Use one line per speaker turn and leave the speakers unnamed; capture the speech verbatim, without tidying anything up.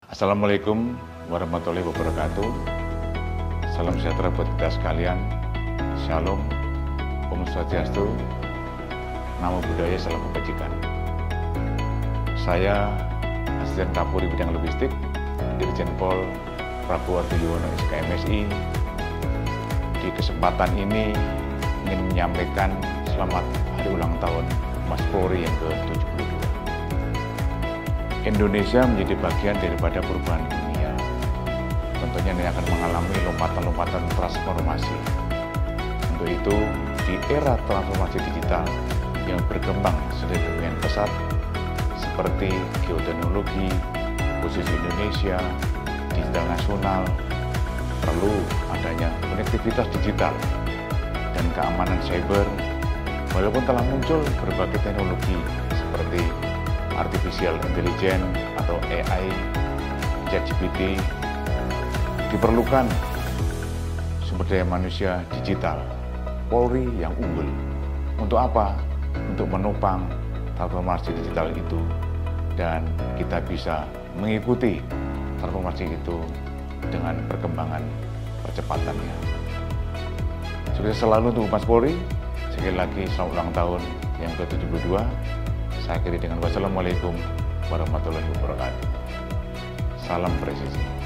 Assalamualaikum warahmatullahi wabarakatuh. Salam sejahtera buat kita sekalian. Shalom, Om Swastiastu, Namo Buddhaya, salam kebajikan. Saya Asisten Kapolri Bidang Logistik, Dirjen Pol Prabowo Argo Yuwono S K M S I. Di kesempatan ini ingin menyampaikan selamat hari ulang tahun Mas Polri yang ke tujuh puluh dua. Indonesia menjadi bagian daripada perubahan dunia. Tentunya ini akan mengalami lompatan-lompatan transformasi. Untuk itu, di era transformasi digital yang berkembang sedemikian pesat, seperti geoteknologi, posisi Indonesia, digital nasional, perlu adanya konektivitas digital dan keamanan cyber, walaupun telah muncul berbagai teknologi seperti Artificial Intelligence atau A I, ChatGPT, diperlukan sumber daya manusia digital, Polri yang unggul. Untuk apa? Untuk menopang transformasi digital itu, dan kita bisa mengikuti transformasi itu dengan perkembangan percepatannya. Sukses selalu untuk Mas Polri. Sekali lagi selamat ulang tahun yang ke tujuh puluh dua. Saya akhiri dengan wassalamualaikum warahmatullahi wabarakatuh. Salam presisi.